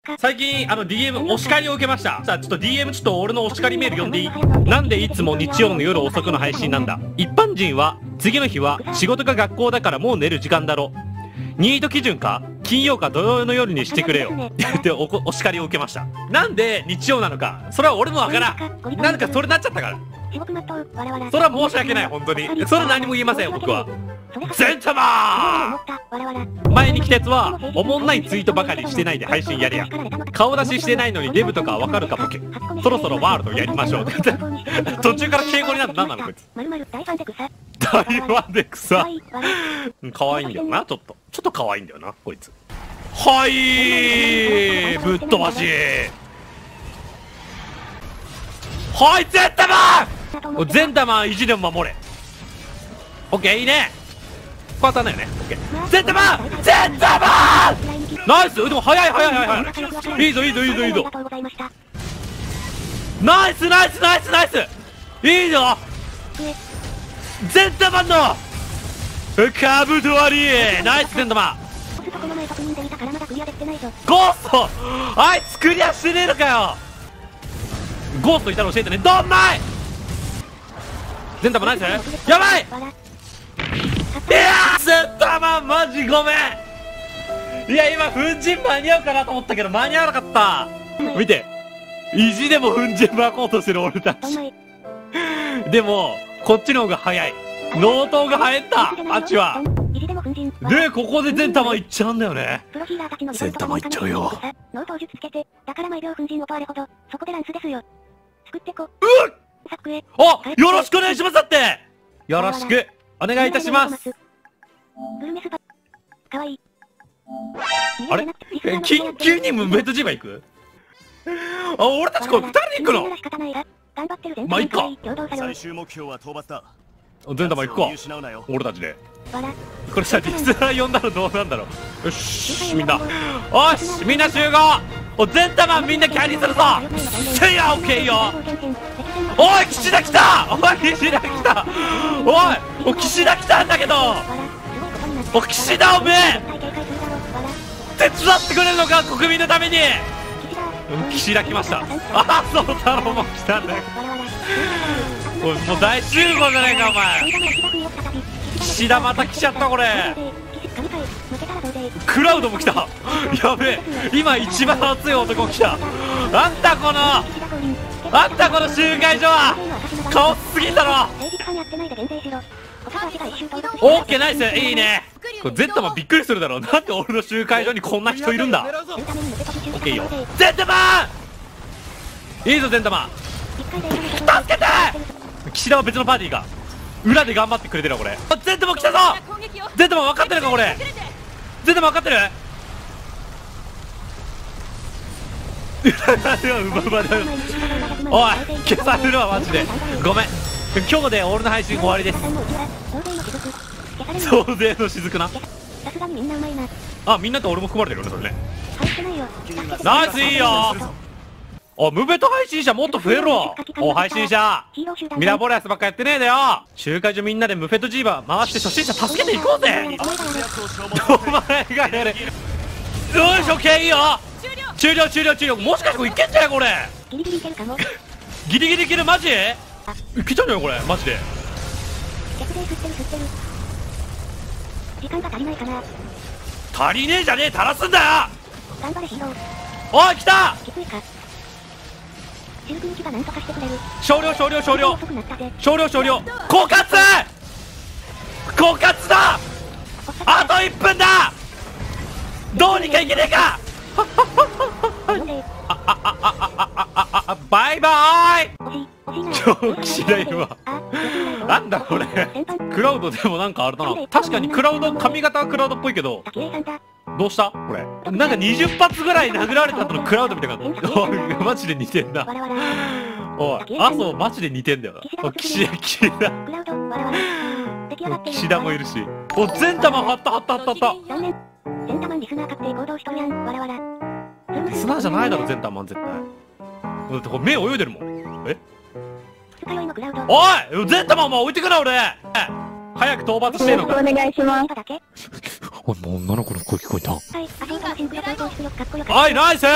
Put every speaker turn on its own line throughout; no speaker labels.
最近DM お叱りを受けました。さあちょっと DM ちょっと俺のお叱りメール読んでいい？なんでいつも日曜の夜遅くの配信なんだ。一般人は次の日は仕事か学校だからもう寝る時間だろ。ニート基準か金曜か土曜の夜にしてくれよってお叱りを受けました。なんで日曜なのかそれは俺もわからん。なんかそれなっちゃったから。それは申し訳ない本当に。それは何も言いません僕は。ゼンタマー前に来たやつはおもんないツイートばかりしてないで配信やれや。顔出ししてないのにデブとかわかるかボケ。そろそろワールドやりましょう途中から敬語になるの何なのこいつ。大ファンで草可愛いんだよな。ちょっと可愛いんだよなこいつ。はいぶっ飛ばし。はいゼンタマンゼンタマン意地でも守れ。オッケーいいね。こう当たんないよね。オッケーゼンタマンゼンタマンナイス。でも早い早い早い。いいぞいいぞいいぞいいぞ。ナイスナイスナイスナイスいいぞ。ゼンタマンのカブト割りナイスゼンタマン。ゴーストあいつクリアしてねえのかよ。ゴーストいたら教えてね。ドンマイゼンタマンナイスやばい。いやーゼンタマンマジごめん。いや今粉塵間に合うかなと思ったけど間に合わなかった。見て意地でも粉塵巻こうとしてる俺たちでもこっちの方が早い。納刀が早いんだあっちは。でここでゼンタマンいっちゃうんだよね。ゼンタマンいっちゃうよ。あよろしくお願いします。だってよろしくお願いいたします。あれ緊急にムベットジーバ行く？あ俺たちこれ2人で行くの？まあいっか。
最終目標は討伐だ。
ゼンタマン行くか俺たちで。これさリスナー呼んだらどうなんだろう。よしみんなおしみんな集合。おゼンタマンみんなキャリーするぞ。せいやオッケーよ。おい岸田来た。おい岸田来た。おい岸田来たんだけど。お岸田おめえ手伝ってくれるのか国民のために。岸田来ました。あそう太郎も来たんだよ。もう大集合じゃないかお前。岸田また来ちゃったこれ。クラウドも来た。やべえ今一番熱い男来た。あんたこの集会所はカオスすぎんだろ。オッケーナイスいいね。これゼンタマンびっくりするだろう。なんで俺の集会所にこんな人いるんだ。オッケーいいよゼンタマン。いいぞゼンタマン助けて。岸田は別のパーティーが裏で頑張ってくれてるわこれ。ゼンタマン来たぞ。ゼンタマン分かってるかこれ。ゼンタマン分かってるおい消されるわマジでごめん。今日で俺の配信終わりです。総勢の雫な。あみんなと俺も含まれてるよねそれね。ナイスいいよ。おムベと配信者もっと増えろ。お配信者ミラボレアスばっかやってねえだよ。集会所みんなでムフェットジーバー回して初心者助けていこうぜ。お前がやれ。よしオッケーいいよ。終了もしかしてこれいけんじゃないこれ。ギリギリいけるマジいけちゃうんじゃないこれマジで。足りねえじゃねえ足らすんだよ。おい来た。少量枯渇だ。あと1分だ。どうにかいけねえかバイバーイ。超岸田いるわ。なんだこれクラウドでもなんかあれだな。確かにクラウド髪型はクラウドっぽいけどどうしたこれ。なんか20発ぐらい殴られた後のクラウドみたいな。おいマジで似てんな。おい麻生マジで似てんだよな。岸田もいるし。おゼンタマン張ったリスナーじゃないだろゼンタマン絶対。だってこれ目泳いでるもん。えおいゼンタマンお前置いてくな俺。早く討伐してえのか。
お願いします。
おい、もう女の子の声聞こえた。
はい、アシンカのシンクロ走行出力かっこよかった。
はい、ナイス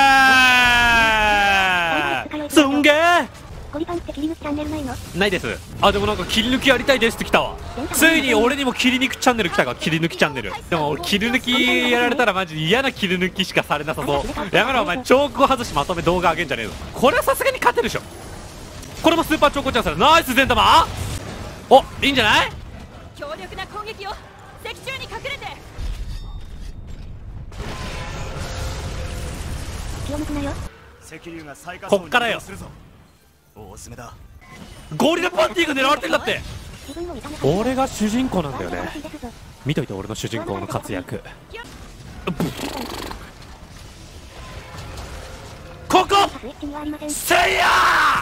ーすんげー
ゴリパンって切り抜きチャンネルないの？
ないです。あ、でもなんか切り抜きやりたいですって来たわ。ついに俺にも切り抜きチャンネル来たか。切り抜きチャンネル。でも俺切り抜きやられたらマジ嫌な切り抜きしかされなさそう。やめろお前、チョークを外しまとめ動画上げんじゃねえぞ。これはさすがに勝てるでしょ。これもスーパーチョコチャンスだ。ナイス善玉。お、いいんじゃない？
強力な攻撃を石柱に隠れて。
気を抜くなよ。
こっからよ。
おすすめだ。
ゴリラパンティが狙われてるんだって。
自分の見た目
俺が主人公なんだよね。見といて俺の主人公の活躍。ここせいや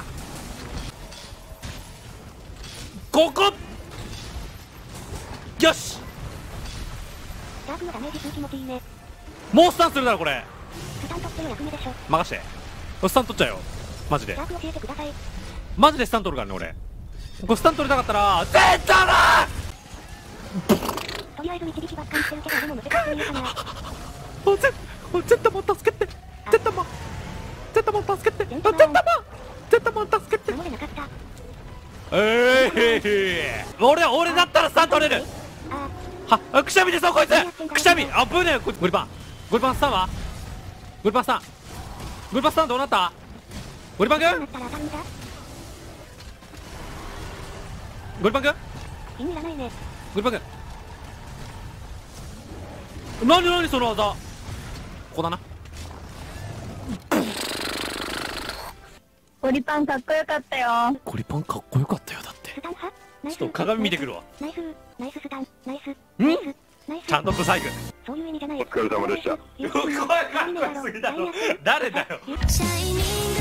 ここよし。
ダークのダメージ数気持ちいいね。
もうスタンするだろこれ。
スタン取ってよ役目でしょ。
任して。スタン取っちゃうよマジで。
ダーク教えてください。
マジでスタン取るからね俺。これスタン取りたかったら絶対だ。
とりあえず導きばっかりしてるけどでも難しいかな。
絶対も助けて。絶対も助けて。絶対も助けて。
守れなかった。
俺だったらスタン取れる。は、くしゃみでそうこいつ。くしゃみ。あぶねえ。ゴリパンスタンはゴリパンスタンどうなった？ゴリパン君？ゴリパン君？
意味がないね。
ゴリパン君。何その技。ここだな。
ゴリパンかっこよかったよ。
ゴリパンかっこよかったよだって。
スタン派？ナイス。
ちょっと鏡見てくるわ。
ナイススタン。ナイス。
ちゃんとブサイク。
そういう意味じゃない。
お疲れ様でした。
声かっこよすぎだろ。誰だよ。
シャイニング